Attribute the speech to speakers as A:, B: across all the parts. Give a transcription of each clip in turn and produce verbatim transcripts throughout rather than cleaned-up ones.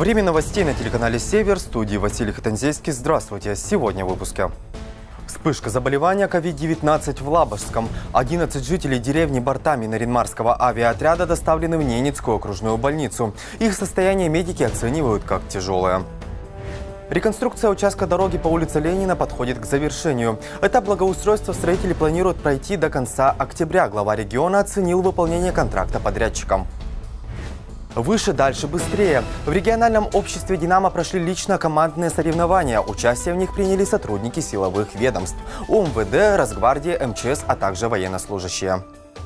A: Время новостей на телеканале «Север», в студии Василий Хатанзейский. Здравствуйте. Сегодня в выпуске. Вспышка заболевания ковид девятнадцать в Лабожском. одиннадцать жителей деревни Бортами Наринмарского авиаотряда доставлены в Ненецкую окружную больницу. Их состояние медики оценивают как тяжелое. Реконструкция участка дороги по улице Ленина подходит к завершению. Этап благоустройства строители планируют пройти до конца октября. Глава региона оценил выполнение контракта подрядчикам. Выше, дальше, быстрее. В региональном обществе «Динамо» прошли лично-командные соревнования. Участие в них приняли сотрудники силовых ведомств – ОМВД, Росгвардия, эм че эс, а также военнослужащие.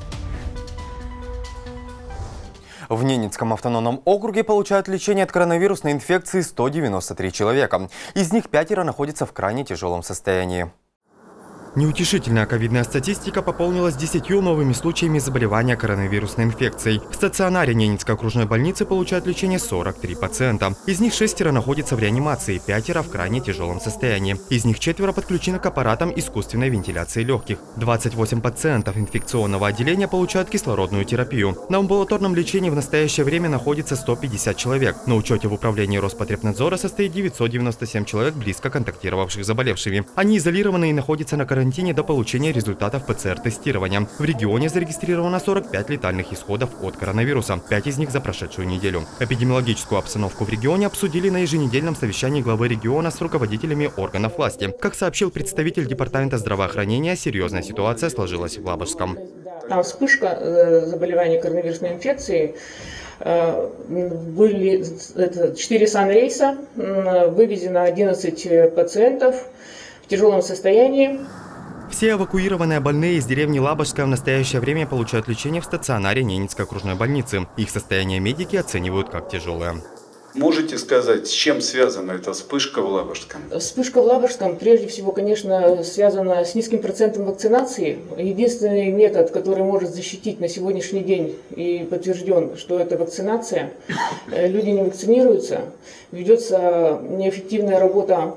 A: В Ненецком автономном округе получают лечение от коронавирусной инфекции сто девяносто три человека. Из них пятеро находятся в крайне тяжелом состоянии. Неутешительная ковидная статистика пополнилась десятью новыми случаями заболевания коронавирусной инфекцией. В стационаре Ненецкой окружной больницы получают лечение сорок три пациента. Из них шестеро находятся в реанимации, пятеро в крайне тяжелом состоянии. Из них четверо подключены к аппаратам искусственной вентиляции легких. двадцать восемь пациентов инфекционного отделения получают кислородную терапию. На амбулаторном лечении в настоящее время находится сто пятьдесят человек. На учете в управлении Роспотребнадзора состоит девятьсот девяносто семь человек, близко контактировавших с заболевшими. Они изолированы и находятся на карантине до получения результатов пэ цэ эр-тестирования. В регионе зарегистрировано сорок пять летальных исходов от коронавируса, пять из них за прошедшую неделю. Эпидемиологическую обстановку в регионе обсудили на еженедельном совещании главы региона с руководителями органов власти. Как сообщил представитель департамента здравоохранения, серьезная ситуация сложилась в Лабожском.
B: Там вспышка заболевания коронавирусной инфекцией. Были четыре санрейса, вывезено одиннадцать пациентов в тяжелом состоянии.
A: Все эвакуированные больные из деревни Лабожская в настоящее время получают лечение в стационаре Ненецкой окружной больницы. Их состояние медики оценивают как тяжелое.
C: Можете сказать, с чем связана эта вспышка в Лабожском?
B: Вспышка в Лабожском прежде всего, конечно, связана с низким процентом вакцинации. Единственный метод, который может защитить на сегодняшний день и подтвержден, что это вакцинация, люди не вакцинируются, ведется неэффективная работа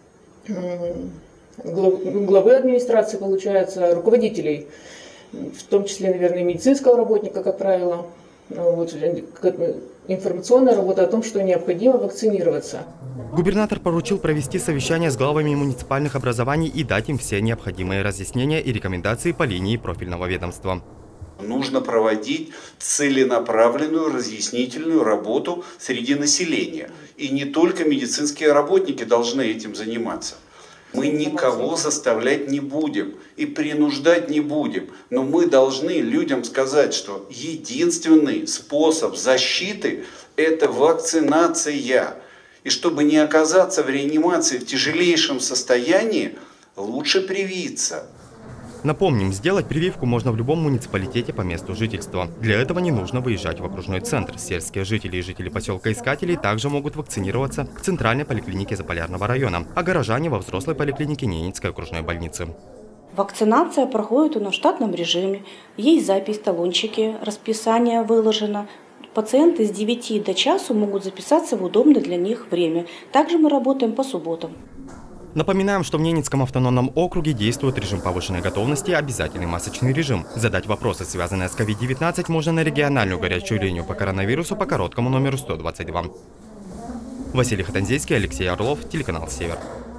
B: главы администрации, получается, руководителей, в том числе, наверное, медицинского работника, как правило, вот, информационная работа о том, что необходимо вакцинироваться.
A: Губернатор поручил провести совещание с главами муниципальных образований и дать им все необходимые разъяснения и рекомендации по линии профильного ведомства.
C: Нужно проводить целенаправленную разъяснительную работу среди населения. И не только медицинские работники должны этим заниматься. Мы никого заставлять не будем и принуждать не будем, но мы должны людям сказать, что единственный способ защиты – это вакцинация. И чтобы не оказаться в реанимации в тяжелейшем состоянии, лучше привиться.
A: Напомним, сделать прививку можно в любом муниципалитете по месту жительства. Для этого не нужно выезжать в окружной центр. Сельские жители и жители поселка Искателей также могут вакцинироваться в центральной поликлинике Заполярного района, а горожане во взрослой поликлинике Ненецкой окружной больницы.
D: Вакцинация проходит у нас в штатном режиме. Есть запись, талончики, расписание выложено. Пациенты с девяти до часу могут записаться в удобное для них время. Также мы работаем по субботам.
A: Напоминаем, что в Ненецком автономном округе действует режим повышенной готовности, обязательный масочный режим. Задать вопросы, связанные с ковид девятнадцать, можно на региональную горячую линию по коронавирусу по короткому номеру сто двадцать два. Василий Хатанзейский, Алексей Орлов, телеканал «Север».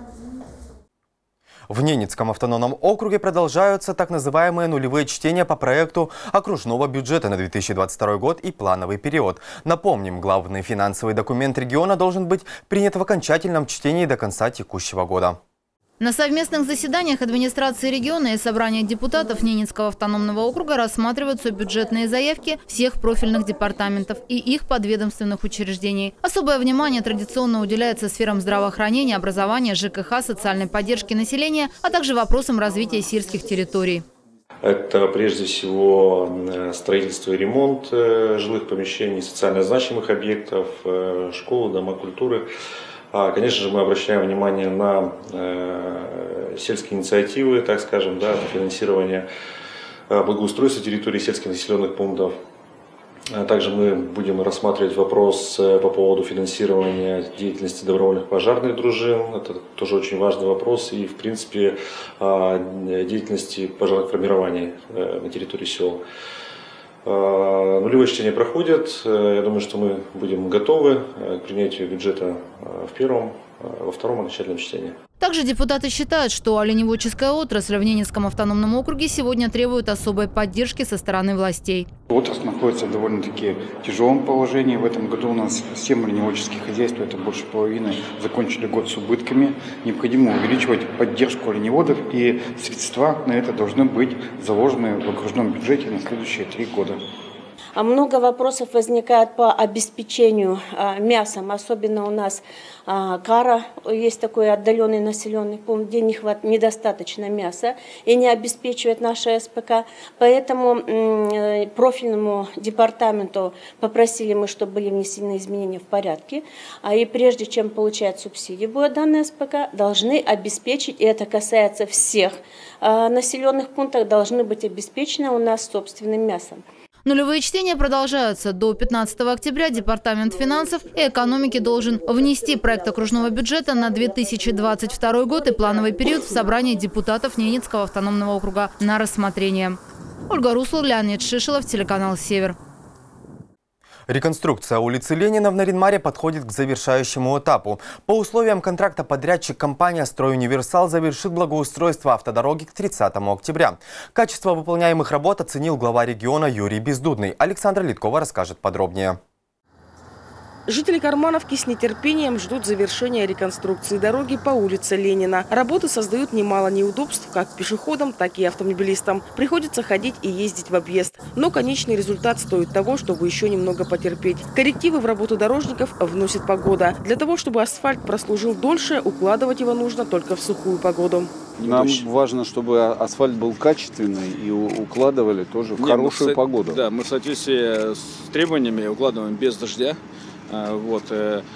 A: В Ненецком автономном округе продолжаются так называемые нулевые чтения по проекту окружного бюджета на две тысячи двадцать второй год и плановый период. Напомним, главный финансовый документ региона должен быть принят в окончательном чтении до конца текущего года.
E: На совместных заседаниях администрации региона и собрания депутатов Ненецкого автономного округа рассматриваются бюджетные заявки всех профильных департаментов и их подведомственных учреждений. Особое внимание традиционно уделяется сферам здравоохранения, образования, жэ ка ха, социальной поддержки населения, а также вопросам развития сельских территорий.
F: Это прежде всего строительство и ремонт жилых помещений, социально значимых объектов, школы, дома культуры. Конечно же, мы обращаем внимание на э, сельские инициативы, так скажем, да, на финансирование э, благоустройства территории сельских населенных пунктов. Также мы будем рассматривать вопрос э, по поводу финансирования деятельности добровольных пожарных дружин. Это тоже очень важный вопрос. И, в принципе, э, деятельности пожарных формирований э, на территории сел. Нулевые чтения проходят. Я думаю, что мы будем готовы к принятию бюджета в первом, во втором окончательном чтении.
E: Также депутаты считают, что оленеводческая отрасль в Ненецком автономном округе сегодня требует особой поддержки со стороны властей.
G: Отрасль находится в довольно-таки тяжелом положении. В этом году у нас семь оленеводческих хозяйств, это больше половины, закончили год с убытками. Необходимо увеличивать поддержку оленеводов, и средства на это должны быть заложены в окружном бюджете на следующие три года.
H: Много вопросов возникает по обеспечению мясом, особенно у нас Кара, есть такой отдаленный населенный пункт, где не хват, недостаточно мяса и не обеспечивает наша СПК. Поэтому профильному департаменту попросили мы, чтобы были внесены изменения в порядке. И прежде чем получать субсидии будет данная СПК, должны обеспечить, и это касается всех населенных пунктов, должны быть обеспечены у нас собственным мясом.
E: Нулевые чтения продолжаются. До пятнадцатого октября Департамент финансов и экономики должен внести проект окружного бюджета на две тысячи двадцать второй год и плановый период в собрании депутатов Ненецкого автономного округа на рассмотрение. Ольга Руслов, Леонид Шишелов, телеканал «Север».
A: Реконструкция улицы Ленина в Нарьян-Маре подходит к завершающему этапу. По условиям контракта подрядчик компания «Стройуниверсал» завершит благоустройство автодороги к тридцатому октября. Качество выполняемых работ оценил глава региона Юрий Бездудный. Александра Литкова расскажет подробнее.
I: Жители Кармановки с нетерпением ждут завершения реконструкции дороги по улице Ленина. Работы создают немало неудобств как пешеходам, так и автомобилистам. Приходится ходить и ездить в объезд. Но конечный результат стоит того, чтобы еще немного потерпеть. Коррективы в работу дорожников вносит погода. Для того, чтобы асфальт прослужил дольше, укладывать его нужно только в сухую погоду.
J: Нам важно, чтобы асфальт был качественный и укладывали тоже в Не, хорошую мы, погоду.
K: Да, мы в соответствии с требованиями укладываем без дождя. Вот.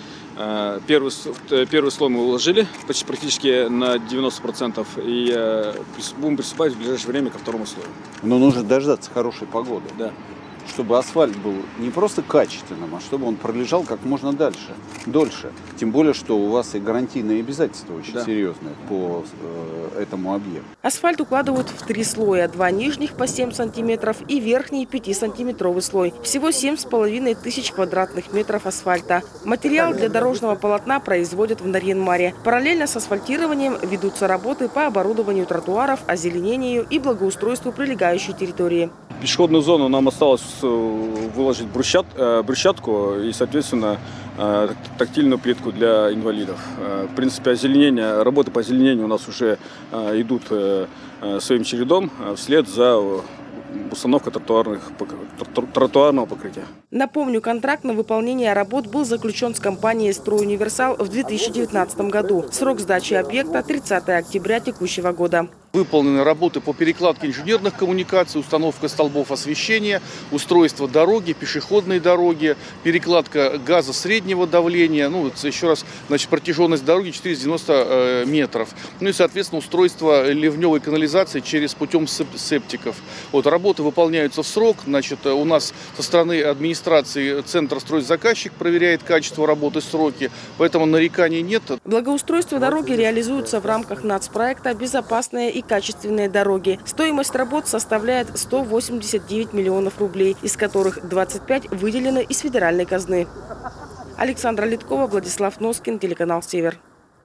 K: Первый, первый слой мы уложили почти практически на девяносто процентов и будем приступать в ближайшее время ко второму слою.
J: Но нужно дождаться хорошей погоды.
K: Да.
J: Чтобы асфальт был не просто качественным, а чтобы он пролежал как можно дальше, дольше. Тем более, что у вас и гарантийные обязательства очень да. серьезные по э, этому объекту.
I: Асфальт укладывают в три слоя. Два нижних по семь сантиметров и верхний пятисантиметровый слой. Всего семь с половиной тысяч квадратных метров асфальта. Материал для дорожного полотна производят в Нарьян-Маре. Параллельно с асфальтированием ведутся работы по оборудованию тротуаров, озеленению и благоустройству прилегающей территории.
K: Пешеходную зону нам осталось выложить брусчат, брусчатку и, соответственно, тактильную плитку для инвалидов. В принципе, озеленение, работы по озеленению у нас уже идут своим чередом вслед за установкой тротуарных, тротуарного покрытия.
I: Напомню, контракт на выполнение работ был заключен с компанией «Стройуниверсал» в две тысячи девятнадцатом году. Срок сдачи объекта – тридцатое октября текущего года.
L: Выполнены работы по перекладке инженерных коммуникаций, установка столбов освещения, устройство дороги, пешеходной дороги, перекладка газа среднего давления. Ну, еще раз, значит, протяженность дороги четыреста девяносто метров. Ну и, соответственно, устройство ливневой канализации через путем септиков. Вот, работы выполняются в срок. Значит, у нас со стороны администрации Центр стройзаказчик проверяет качество работы, сроки, поэтому нареканий нет.
I: Благоустройство дороги реализуется в рамках нацпроекта «Безопасные и качественные дороги». Стоимость работ составляет сто восемьдесят девять миллионов рублей, из которых двадцать пять выделено из федеральной казны. Александра Литкова, Владислав Носкин, телеканал «Север».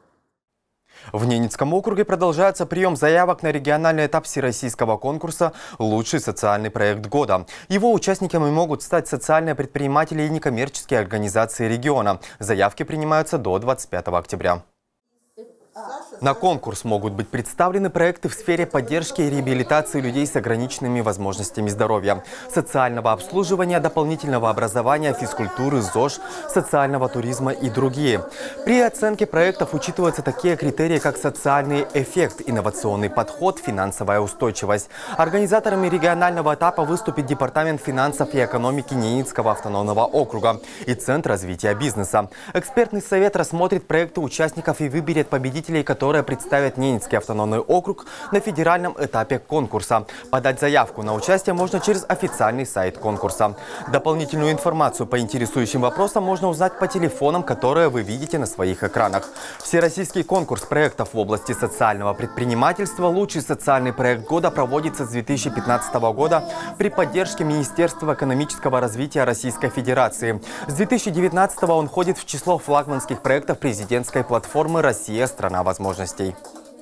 A: В Ненецком округе продолжается прием заявок на региональный этап всероссийского конкурса «Лучший социальный проект года». Его участниками могут стать социальные предприниматели и некоммерческие организации региона. Заявки принимаются до двадцать пятого октября. На конкурс могут быть представлены проекты в сфере поддержки и реабилитации людей с ограниченными возможностями здоровья, социального обслуживания, дополнительного образования, физкультуры, ЗОЖ, социального туризма и другие. При оценке проектов учитываются такие критерии, как социальный эффект, инновационный подход, финансовая устойчивость. Организаторами регионального этапа выступит Департамент финансов и экономики Ненецкого автономного округа и Центр развития бизнеса. Экспертный совет рассмотрит проекты участников и выберет победителей, которые которые представят Ненецкий автономный округ на федеральном этапе конкурса. Подать заявку на участие можно через официальный сайт конкурса. Дополнительную информацию по интересующим вопросам можно узнать по телефонам, которые вы видите на своих экранах. Всероссийский конкурс проектов в области социального предпринимательства «Лучший социальный проект года» проводится с две тысячи пятнадцатого года при поддержке Министерства экономического развития Российской Федерации. С две тысячи девятнадцатого он входит в число флагманских проектов президентской платформы «Россия – страна возможностей».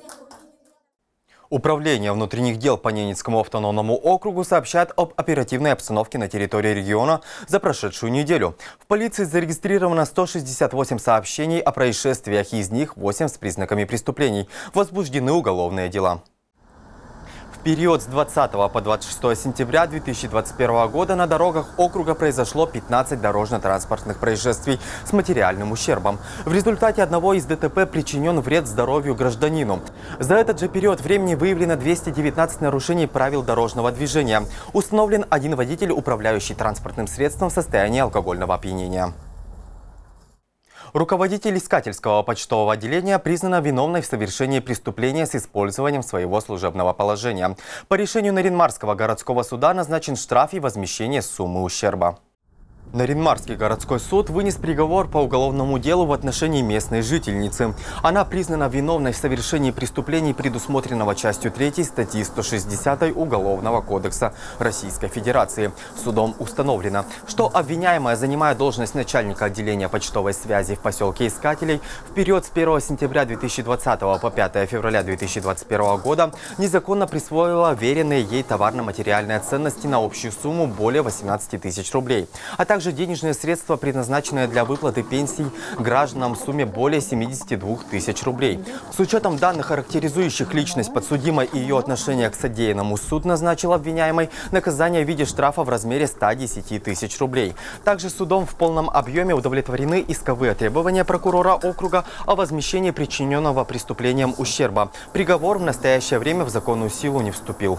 A: Управление внутренних дел по Ненецкому автономному округу сообщает об оперативной обстановке на территории региона за прошедшую неделю. В полиции зарегистрировано сто шестьдесят восемь сообщений о происшествиях, из них восемь с признаками преступлений. Возбуждены уголовные дела. В период с двадцатого по двадцать шестое сентября две тысячи двадцать первого года на дорогах округа произошло пятнадцать дорожно-транспортных происшествий с материальным ущербом. В результате одного из ДТП причинен вред здоровью гражданину. За этот же период времени выявлено двести девятнадцать нарушений правил дорожного движения. Установлен один водитель, управляющий транспортным средством в состоянии алкогольного опьянения. Руководитель Искательского почтового отделения признана виновной в совершении преступления с использованием своего служебного положения. По решению Наринмарского городского суда назначен штраф и возмещение суммы ущерба. Наринмарский городской суд вынес приговор по уголовному делу в отношении местной жительницы. Она признана виновной в совершении преступлений, предусмотренного частью третьей статьи сто шестьдесят Уголовного кодекса Российской Федерации. Судом установлено, что обвиняемая, занимая должность начальника отделения почтовой связи в поселке Искателей, в период с первого сентября две тысячи двадцатого по пятое февраля две тысячи двадцать первого года незаконно присвоила веренные ей товарно-материальные ценности на общую сумму более восемнадцати тысяч рублей, а также также денежные средства, предназначенные для выплаты пенсий гражданам в сумме более семидесяти двух тысяч рублей. С учетом данных, характеризующих личность подсудимой и ее отношение к содеянному, суд назначил обвиняемой наказание в виде штрафа в размере ста десяти тысяч рублей. Также судом в полном объеме удовлетворены исковые требования прокурора округа о возмещении причиненного преступлением ущерба. Приговор в настоящее время в законную силу не вступил.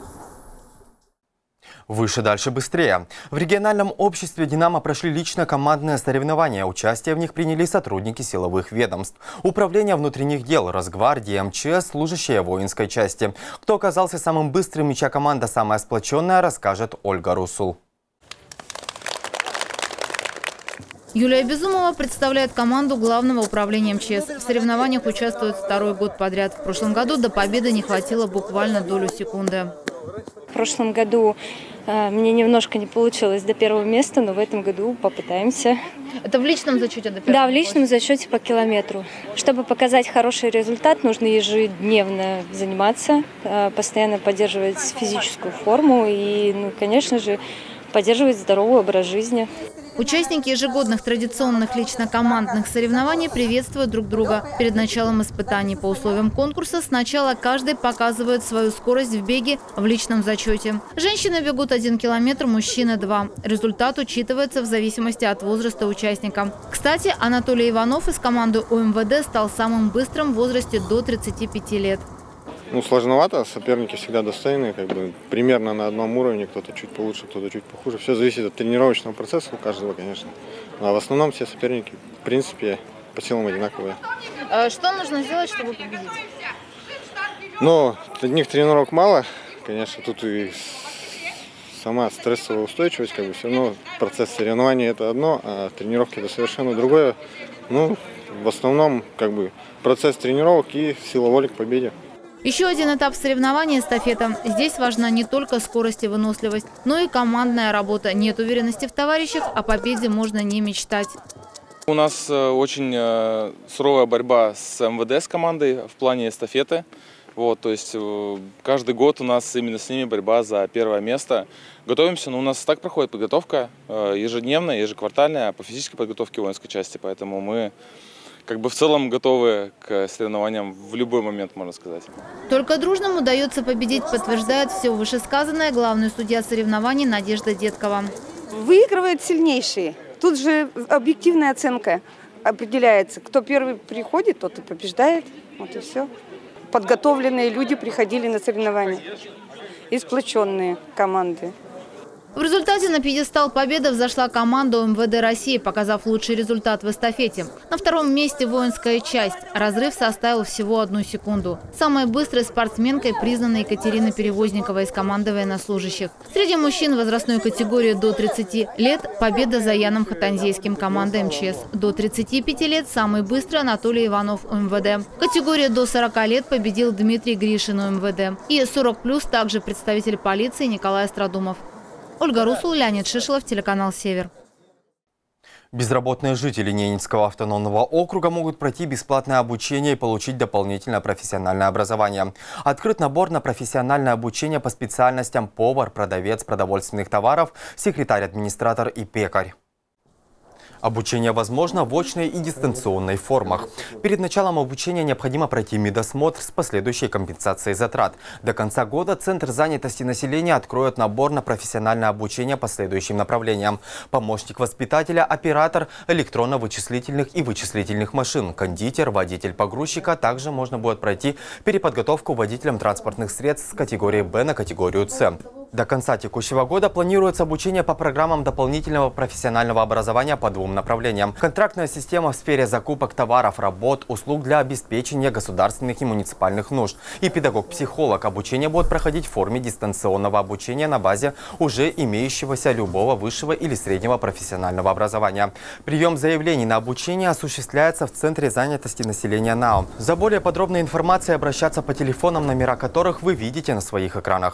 A: Выше, дальше, быстрее. В региональном обществе «Динамо» прошли лично-командные соревнования. Участие в них приняли сотрудники силовых ведомств, управления внутренних дел, Росгвардии, МЧС, служащие воинской части. Кто оказался самым быстрым и чья команда самая сплоченная, расскажет Ольга Русул.
E: Юлия Безумова представляет команду Главного управления МЧС. В соревнованиях участвует второй год подряд. В прошлом году до победы не хватило буквально долю секунды.
M: В прошлом году э, мне немножко не получилось до первого места, но в этом году попытаемся.
E: Это в личном зачете до первого?
M: Да, в личном зачете по километру. Чтобы показать хороший результат, нужно ежедневно заниматься, э, постоянно поддерживать физическую форму и, ну, конечно же, поддерживать здоровый образ жизни.
E: Участники ежегодных традиционных лично-командных соревнований приветствуют друг друга. Перед началом испытаний по условиям конкурса сначала каждый показывает свою скорость в беге в личном зачете. Женщины бегут один километр, мужчины два. Результат учитывается в зависимости от возраста участника. Кстати, Анатолий Иванов из команды ОМВД стал самым быстрым в возрасте до тридцати пяти лет.
N: Ну, сложновато, соперники всегда достойные, как бы примерно на одном уровне, кто-то чуть получше, кто-то чуть похуже. Все зависит от тренировочного процесса у каждого, конечно. А в основном все соперники, в принципе, по силам одинаковые.
E: А что нужно сделать, чтобы победить?
N: Ну, одних тренировок мало, конечно, тут и сама стрессовая устойчивость, как бы все равно процесс соревнований это одно, а тренировки это совершенно другое. Ну, в основном, как бы, процесс тренировок и сила воли к победе.
E: Еще один этап соревнований – эстафета. Здесь важна не только скорость и выносливость, но и командная работа. Нет уверенности в товарищах, о победе можно не мечтать.
O: У нас очень суровая борьба с МВД, с командой в плане эстафеты. Вот, то есть каждый год у нас именно с ними борьба за первое место. Готовимся, но у нас так проходит подготовка ежедневная, ежеквартальная по физической подготовке воинской части, поэтому мы как бы в целом готовы к соревнованиям в любой момент, можно сказать.
E: Только дружным удается победить, подтверждает все вышесказанное главный судья соревнований Надежда Деткова.
P: Выигрывают сильнейшие. Тут же объективная оценка определяется. Кто первый приходит, тот и побеждает. Вот и все. Подготовленные люди приходили на соревнования и сплоченные команды.
E: В результате на пьедестал победы взошла команда эм вэ дэ России, показав лучший результат в эстафете. На втором месте воинская часть. Разрыв составил всего одну секунду. Самой быстрой спортсменкой признана Екатерина Перевозникова из команды военнослужащих. Среди мужчин возрастной категории до тридцати лет победа за Яном Хатанзейским команды эм че эс. До тридцати пяти лет самый быстрый Анатолий Иванов эм вэ дэ. Категория до сорока лет победил Дмитрий Гришин эм вэ дэ. И сорок плюс также представитель полиции Николай Страдумов. Ольга Русул, Леонид Шишелов, телеканал «Север».
A: Безработные жители Ненецкого автономного округа могут пройти бесплатное обучение и получить дополнительное профессиональное образование. Открыт набор на профессиональное обучение по специальностям повар, продавец продовольственных товаров, секретарь-администратор и пекарь. Обучение возможно в очной и дистанционной формах. Перед началом обучения необходимо пройти медосмотр с последующей компенсацией затрат. До конца года Центр занятости населения откроет набор на профессиональное обучение по следующим направлениям. Помощник воспитателя, оператор электронно-вычислительных и вычислительных машин, кондитер, водитель погрузчика. Также можно будет пройти переподготовку водителям транспортных средств с категории Б на категорию С. До конца текущего года планируется обучение по программам дополнительного профессионального образования по двум направлениям. Контрактная система в сфере закупок товаров, работ, услуг для обеспечения государственных и муниципальных нужд. И педагог-психолог. Обучение будет проходить в форме дистанционного обучения на базе уже имеющегося любого высшего или среднего профессионального образования. Прием заявлений на обучение осуществляется в Центре занятости населения НАО. За более подробной информацией обращаться по телефонам, номера которых вы видите на своих экранах.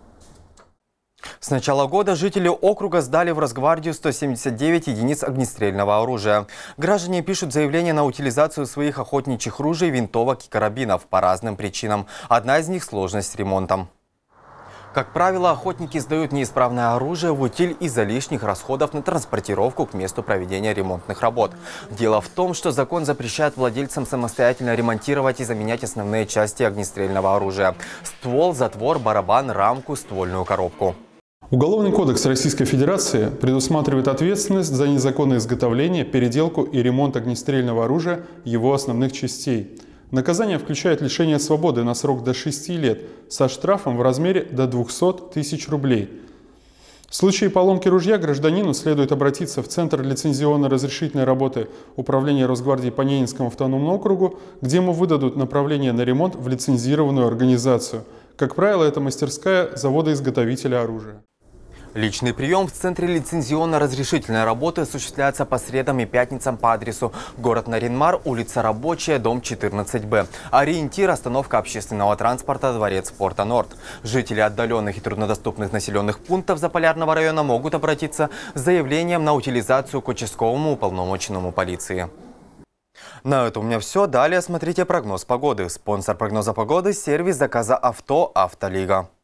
A: С начала года жители округа сдали в Росгвардию сто семьдесят девять единиц огнестрельного оружия. Граждане пишут заявление на утилизацию своих охотничьих ружей, винтовок и карабинов по разным причинам. Одна из них – сложность с ремонтом. Как правило, охотники сдают неисправное оружие в утиль из-за лишних расходов на транспортировку к месту проведения ремонтных работ. Дело в том, что закон запрещает владельцам самостоятельно ремонтировать и заменять основные части огнестрельного оружия – ствол, затвор, барабан, рамку, ствольную коробку.
Q: Уголовный кодекс Российской Федерации предусматривает ответственность за незаконное изготовление, переделку и ремонт огнестрельного оружия его основных частей. Наказание включает лишение свободы на срок до шести лет со штрафом в размере до двухсот тысяч рублей. В случае поломки ружья гражданину следует обратиться в Центр лицензионно-разрешительной работы Управления Росгвардии по Ненецкому автономному округу, где ему выдадут направление на ремонт в лицензированную организацию. Как правило, это мастерская завода-изготовителя оружия.
A: Личный прием в Центре лицензионно-разрешительной работы осуществляется по средам и пятницам по адресу город Наринмар, улица Рабочая, дом четырнадцать Б. Ориентир – остановка общественного транспорта, дворец спорта Норд. Жители отдаленных и труднодоступных населенных пунктов Заполярного района могут обратиться с заявлением на утилизацию к участковому уполномоченному полиции. На этом у меня все. Далее смотрите прогноз погоды. Спонсор прогноза погоды – сервис заказа авто «Автолига».